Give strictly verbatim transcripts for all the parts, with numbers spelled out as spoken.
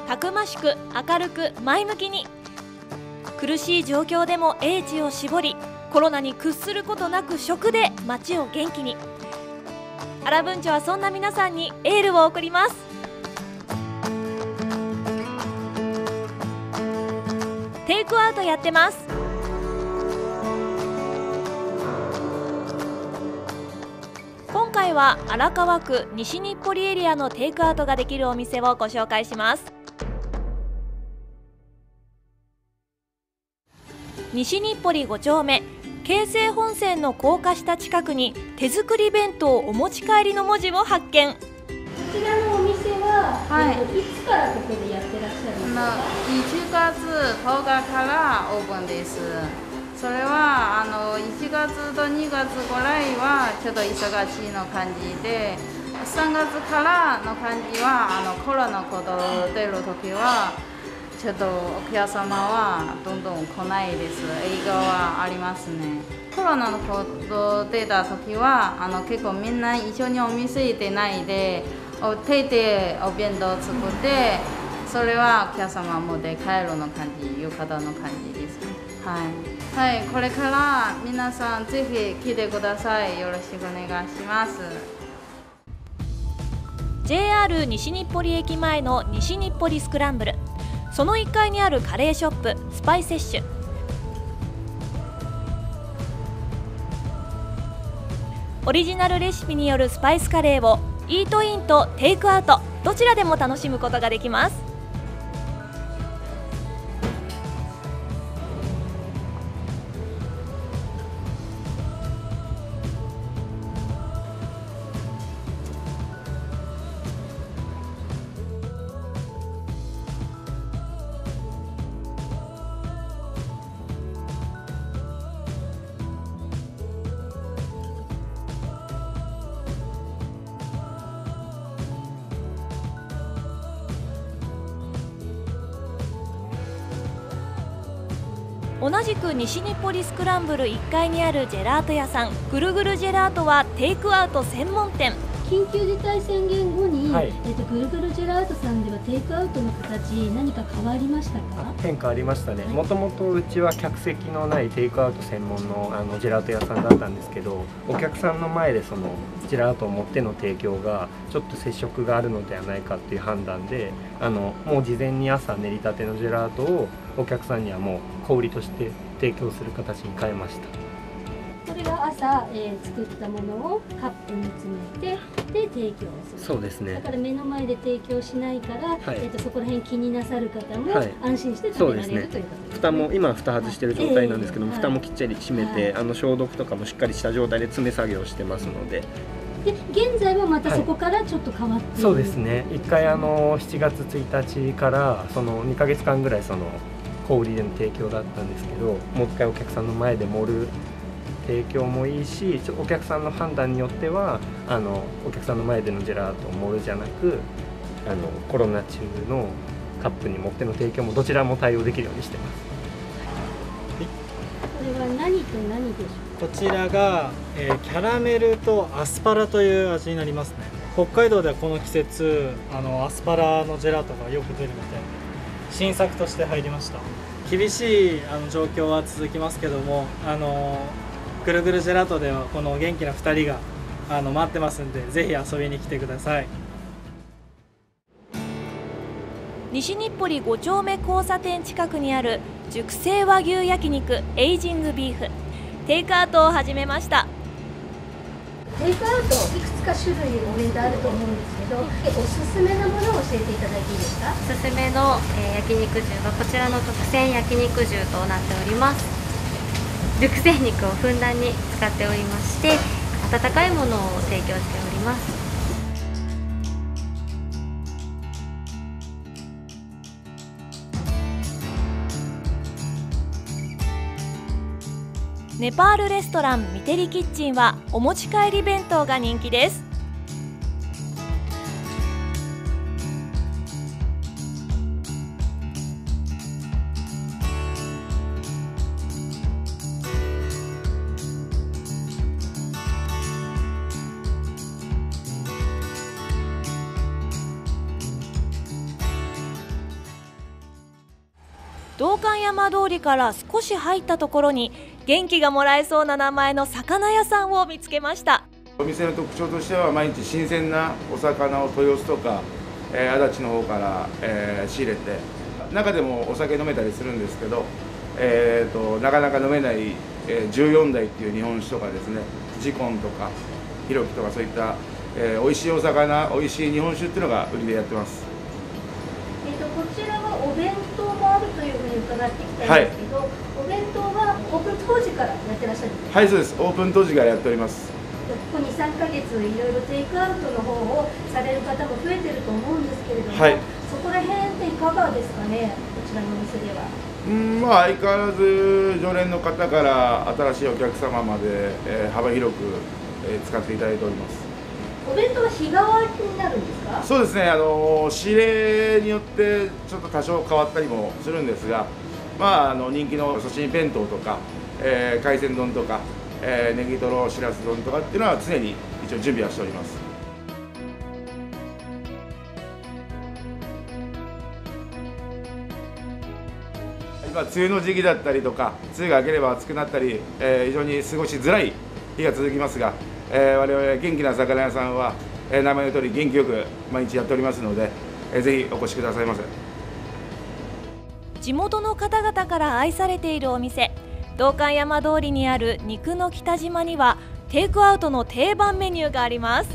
たくましく明るく前向きに、苦しい状況でも英知を絞り、コロナに屈することなく食で街を元気に。原文町はそんな皆さんにエールを送ります。テイクアウトやってます。今回は荒川区西日暮里エリアのテイクアウトができるお店をご紹介します。西日暮里ご丁目、京成本線の高架下近くに手作り弁当お持ち帰りの文字を発見。 こちらのお店は、はい、いつからここでやってらっしゃるんですか？ いちがつとおかからオープンです。それはあのいちがつとにがつぐらいはちょっと忙しいの感じで、さんがつからの感じはあのコロナこと出るときはちょっとお客様はどんどん来ないです。営業はありますね。コロナのこと出たときはあの結構みんな一緒にお店行ってないで、お手でお弁当作って、それはお客様持って帰るの感じ、浴衣の感じです。はい、はい、これから皆さんぜひ来てください。よろしくお願いします。 ジェイアール 西日暮里駅前の西日暮里スクランブル、そのいっかいにあるカレーショップスパイセッシュ。オリジナルレシピによるスパイスカレーをイートインとテイクアウトどちらでも楽しむことができます。同じく西日暮里スクランブルいっかいにあるジェラート屋さん、ぐるぐるジェラートはテイクアウト専門店。 緊急事態宣言後に、 はい、 えっとぐるぐるジェラートさんではテイクアウトの形何か変わりましたか？ 変化ありましたね。もともとうちは客席のないテイクアウト専門のあのジェラート屋さんだったんですけど、お客さんの前でそのジェラートを持っての提供がちょっと接触があるのではないかっていう判断で、あのもう事前に朝練りたてのジェラートをお客さんにはもう小売りとして提供する形に変えました。 それは朝、えー、作ったものをカップに詰めてで提供する。 そうですね。 だから目の前で提供しないから、はい、えー、とそこら辺気になさる方も安心して食べられる、はい、ということですね。 蓋も今蓋外してる状態なんですけども、えー、蓋もきっちり閉めて、はい、あの消毒とかもしっかりした状態で詰め作業してますので。 で現在はまたそこからちょっと変わっている、はい、 そうですね。一回あのしちがつついたちからそのにかげつかんぐらいその小売りでの提供だったんですけど、もう一回お客さんの前で盛る提供もいいし、お客さんの判断によってはあのお客さんの前でのジェラートを盛るじゃなく、あのコロナ中のカップに持っての提供もどちらも対応できるようにしてます。 これは何と何でしょう？ こちらが、えー、キャラメルとアスパラという味になりますね。北海道ではこの季節あのアスパラのジェラートがよく出るみたいで新作として入りました。厳しいあの状況は続きますけども、あのぐるぐるジェラートではこの元気なふたりがあの待ってますんで、ぜひ遊びに来てください。 西日暮里ご丁目交差点近くにある熟成和牛焼肉エイジングビーフ、テイクアウトを始めました。 テイクアウトいくつか種類お弁当あると思うんですけど、おすすめなものを教えていただいていいですか？ おすすめの、えー、焼肉重はこちらの特選焼肉重となっております。熟成肉をふんだんに使っておりまして、温かいものを提供しております。 ネパールレストランミテリキッチンはお持ち帰り弁当が人気です。 道館山通りから少し入ったところに元気がもらえそうな名前の魚屋さんを見つけました。 お店の特徴としては毎日新鮮なお魚を豊洲とか、えー、足立の方から、えー、仕入れて、中でもお酒飲めたりするんですけど、えー、となかなか飲めない、えー、じゅうよんだいっていう日本酒とかですね、ジコンとかヒロキとかそういった、えー、美味しいお魚、美味しい日本酒っていうのが売りでやってます。 えー、とこちらはお弁当もあるというふうに伺ってきたんですけど、はい、お弁当はオープン当時からやってらっしゃるんですか？ はい、そうです。オープン当時からやっております。 ここに、さんかげついろいろテイクアウトの方をされる方も増えてると思うんですけれども、はい、そこら辺っていかがですかね、こちらのお店では。 うんまあ、相変わらず常連の方から新しいお客様まで、えー、幅広く、えー、使っていただいております。 お弁当は日替わりになるんですか？ そうですね、あの仕入れによってちょっと多少変わったりもするんですが、まあ、あの人気の刺身弁当とか、えー、海鮮丼とか、えー、ネギトロしらす丼とかっていうのは常に一応準備はしております。今梅雨の時期だったりとか、梅雨が明ければ暑くなったり、えー、非常に過ごしづらい日が続きますが、えー、我々元気な魚屋さんは、えー、名前の通り元気よく毎日やっておりますので、えー、ぜひお越しくださいませ。 地元の方々から愛されているお店、道館山通りにある肉の北島にはテイクアウトの定番メニューがあります。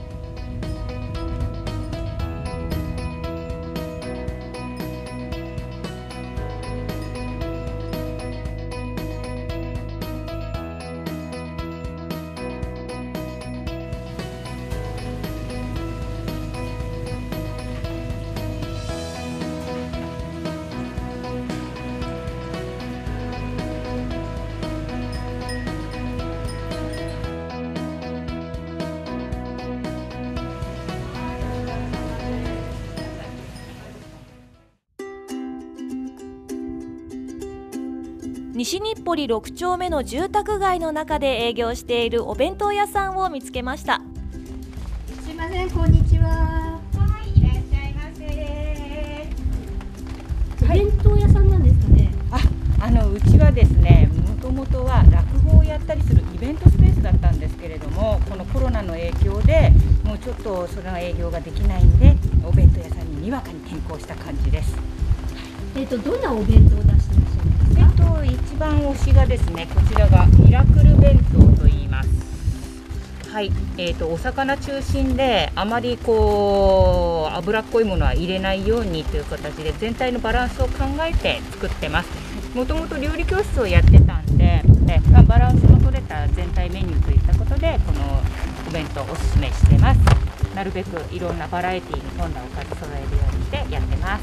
西日暮里ろく丁目の住宅街の中で営業しているお弁当屋さんを見つけました。 すいません、こんにちは。 はい、いらっしゃいませ。 お弁当屋さんなんですかね。 あ、あのうちはですね、もともとは落語をやったりするイベントスペースだったんですけれども、このコロナの影響でもうちょっとその営業ができないんで、お弁当屋さんににわかに転校した感じです。 えっとどんなお弁当を出してらっしゃるんですか？ えっと一番推しがですね、こちらがミラクル弁当と言います。はい、えーとお魚中心であまりこう脂っこいものは入れないようにという形で全体のバランスを考えて作ってます。もともと料理教室をやってたんで、えまあ、バランスの取れた全体メニューといったことでこのお弁当をおすすめしてます。なるべくいろんなバラエティーに富んだおかず揃えるようにしてやってます。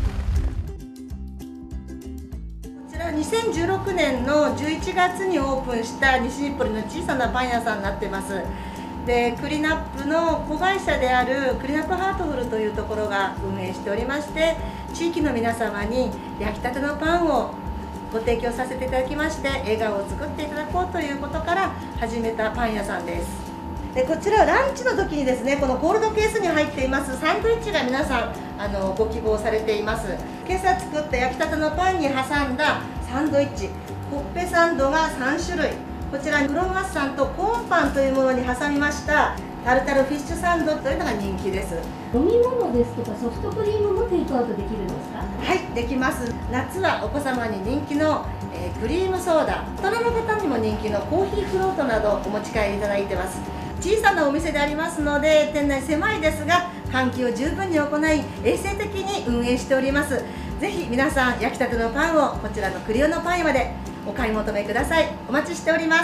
にせんじゅうろくねんのじゅういちがつにオープンした西日暮里の小さなパン屋さんになってます。でクリナップの子会社であるクリナップハートフルというところが運営しておりまして、地域の皆様に焼きたてのパンをご提供させていただきまして、笑顔を作っていただこうということから始めたパン屋さんです。でこちらはランチの時にですね、このコールドケースに入っていますサンドイッチが皆さんあのご希望されています。今朝作った焼きたてのパンに挟んだサンドイッチ、コッペサンドがさんしゅるい、こちらクロワッサンとコーンパンというものに挟みましたタルタルフィッシュサンドというのが人気です。 飲み物ですとかソフトクリームもテイクアウトできるんですか？ はい、できます。夏はお子様に人気の、えー、クリームソーダ、大人の方にも人気のコーヒーフロートなどお持ち帰りいただいてます。小さなお店でありますので店内狭いですが換気を十分に行い衛生的に運営しております。ぜひ皆さん焼きたてのパンをこちらのクリオのパン屋までお買い求めください。お待ちしております。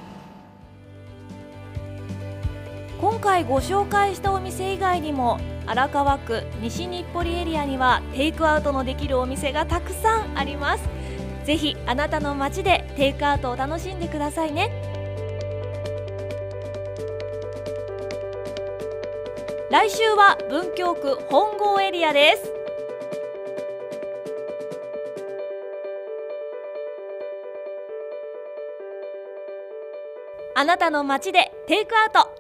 今回ご紹介したお店以外にも荒川区西日暮里エリアにはテイクアウトのできるお店がたくさんあります。ぜひあなたの街でテイクアウトを楽しんでくださいね。来週は文京区本郷エリアです。あなたの街でテイクアウト。